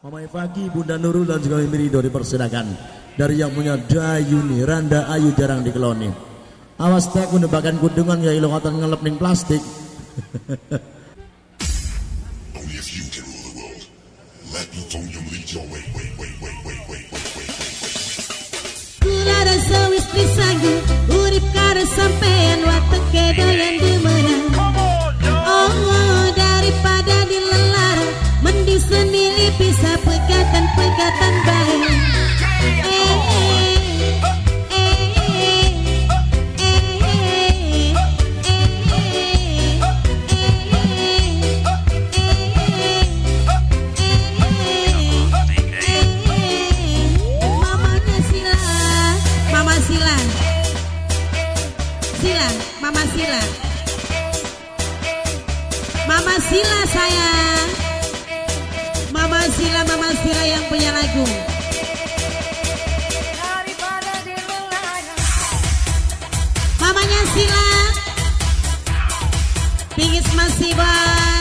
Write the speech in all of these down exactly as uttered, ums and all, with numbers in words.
Mama Faki, Bunda Nurul dan juga Mimi Ridho dipersilakan. Dari yang punya Dayuni, Randa Ayu jarang dikeloni. Awas tak nebakan kudungan ya ilo ngotot ngelep ning plastik. Only if you can rule the world. Let plutonium lead your way. Wait, wait, wait, wait, wait, wait, wait, wait, wait. Kula rasa wis pisagu, urip karo sampean watek kedoyan demenan. Oh, daripada dilelara, mending sendiri pisah pegatan-pegatan baik. Mama Sila, Mama Sila sayang, Mama Sila, Mama Sila yang punya lagu. Mamanya Sila, Pingis masih bang,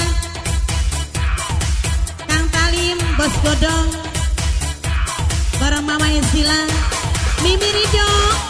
Kang Talim, Bos Godong, bareng mamanya Sila, Mimi Ridho.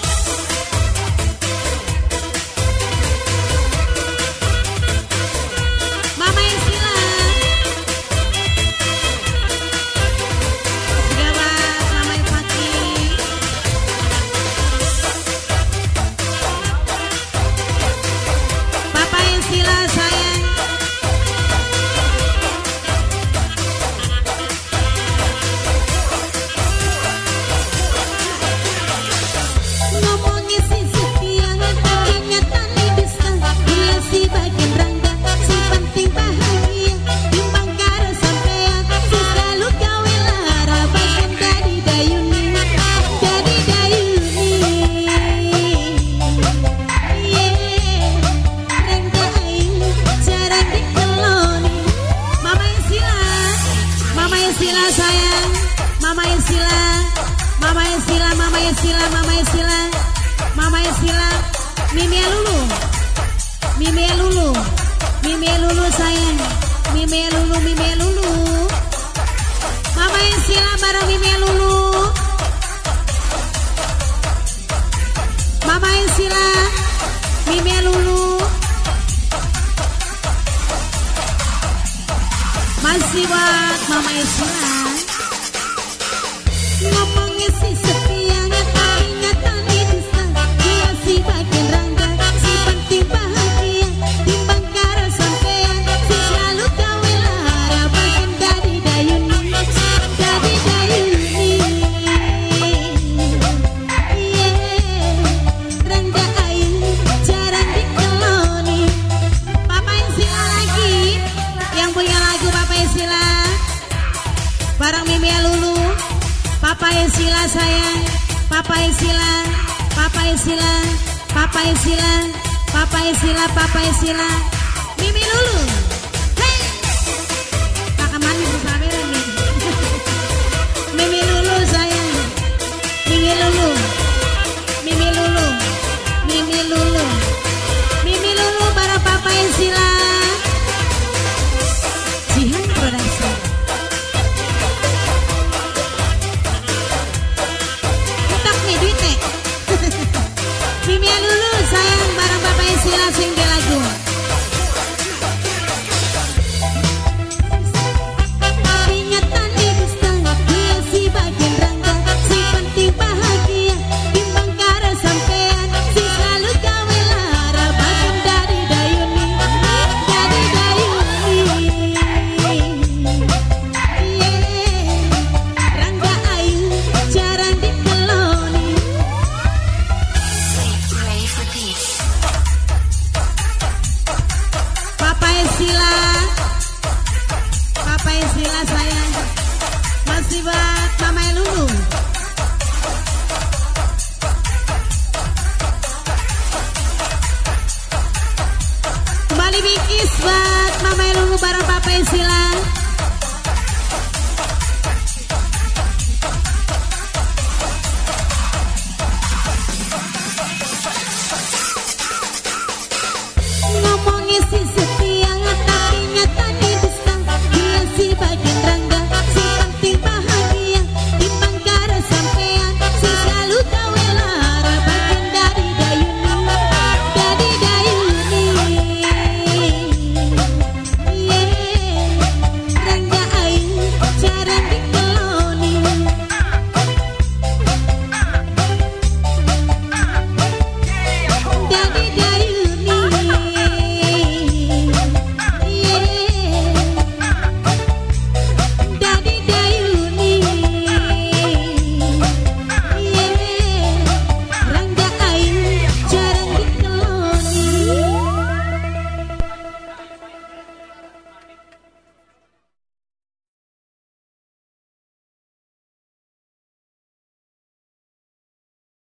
Mama Sila, Mimi Lulu, Mimi Lulu, Mimi Lulu sayang, Mimi Lulu, Mimi Lulu, Mama Sila bareng Mimi Lulu, Mama Sila, Mimi Lulu, masih buat Mama Sila. Ngomongnya si setia ingatan bisa dia si bagian rangga si penting bahagia timbang karo sampean si selalu kawin lara bagian dari dayuni dari dayuni yeah rangga ayu jarang dikeloni. Papa Sila lagi yang punya lagu Papa Sila bareng Mimi Lulu. Papa Sila sayang, Papa Sila, Papa Sila, Papa Sila, Papa Sila, Papa Sila, Mimi Lulu.